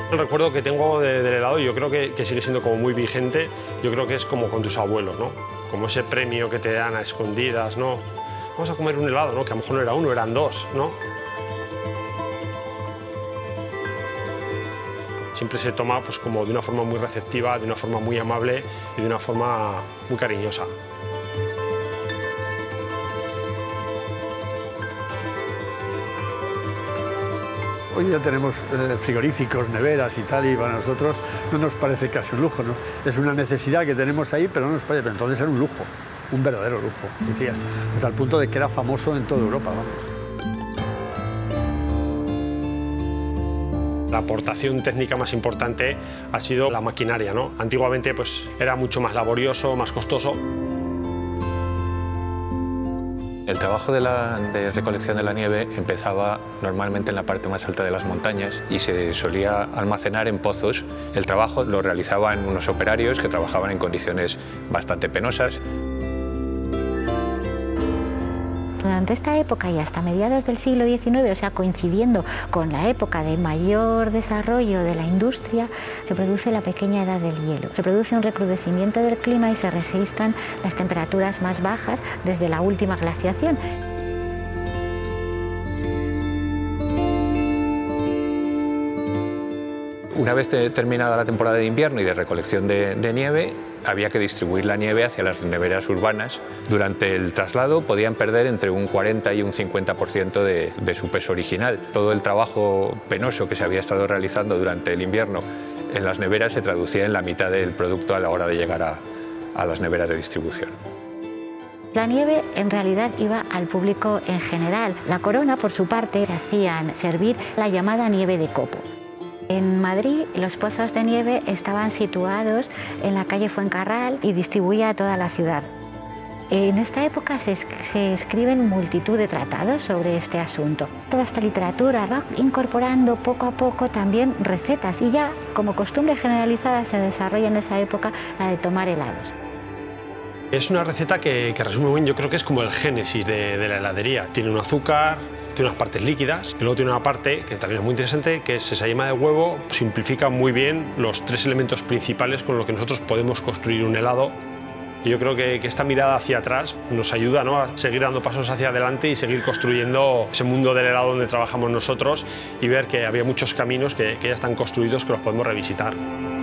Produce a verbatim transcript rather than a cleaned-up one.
El recuerdo que tengo de, del helado, yo creo que, que sigue siendo como muy vigente. Yo creo que es como con tus abuelos, ¿no? Como ese premio que te dan a escondidas, ¿no? Vamos a comer un helado, ¿no? Que a lo mejor no era uno, eran dos, ¿no? Siempre se toma pues, como de una forma muy receptiva, de una forma muy amable y de una forma muy cariñosa. Hoy ya tenemos eh, frigoríficos, neveras y tal, y para nosotros no nos parece casi un lujo, ¿no? Es una necesidad que tenemos ahí, pero no nos parece, pero entonces era un lujo, un verdadero lujo, sí, sí, hasta, hasta el punto de que era famoso en toda Europa, vamos. La aportación técnica más importante ha sido la maquinaria, ¿no? Antiguamente pues, era mucho más laborioso, más costoso. El trabajo de, la, de recolección de la nieve empezaba normalmente en la parte más alta de las montañas y se solía almacenar en pozos. El trabajo lo realizaban unos operarios que trabajaban en condiciones bastante penosas. Durante esta época y hasta mediados del siglo diecinueve, o sea, coincidiendo con la época de mayor desarrollo de la industria, se produce la pequeña edad del hielo. Se produce un recrudecimiento del clima y se registran las temperaturas más bajas desde la última glaciación. Una vez terminada la temporada de invierno y de recolección de, de nieve, había que distribuir la nieve hacia las neveras urbanas. Durante el traslado podían perder entre un cuarenta y un cincuenta por ciento de, de su peso original. Todo el trabajo penoso que se había estado realizando durante el invierno en las neveras se traducía en la mitad del producto a la hora de llegar a, a las neveras de distribución. La nieve en realidad iba al público en general. La Corona, por su parte, se hacían servir la llamada nieve de copo. En Madrid, los pozos de nieve estaban situados en la calle Fuencarral y distribuía a toda la ciudad. En esta época se, se escriben multitud de tratados sobre este asunto. Toda esta literatura va incorporando poco a poco también recetas y ya, como costumbre generalizada, se desarrolla en esa época la de tomar helados. Es una receta que, que resume bien, yo creo que es como el génesis de, de la heladería. Tiene un azúcar, tiene unas partes líquidas y luego tiene una parte que también es muy interesante, que es esa yema de huevo. Simplifica muy bien los tres elementos principales con los que nosotros podemos construir un helado. Y yo creo que, que esta mirada hacia atrás nos ayuda, ¿no?, a seguir dando pasos hacia adelante y seguir construyendo ese mundo del helado donde trabajamos nosotros y ver que había muchos caminos que, que ya están construidos que los podemos revisitar.